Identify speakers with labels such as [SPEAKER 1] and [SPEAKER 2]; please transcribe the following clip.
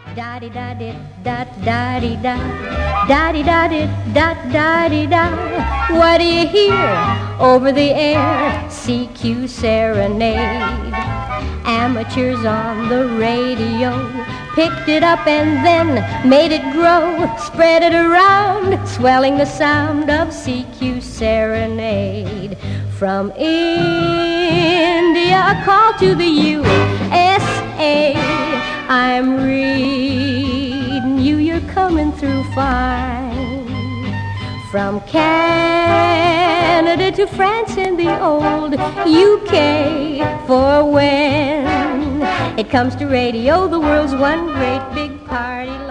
[SPEAKER 1] Da-di-da-di-da-da-di-da, da-di-da-di-da-da-di-da. What do you hear over the air? CQ serenade. Amateurs on the radio picked it up and then made it grow, spread it around, swelling the sound of CQ serenade. From India, a call to the USA. I'm reading you, you're coming through fine. From Canada to France and the old UK. For when it comes to radio, the world's one great big party.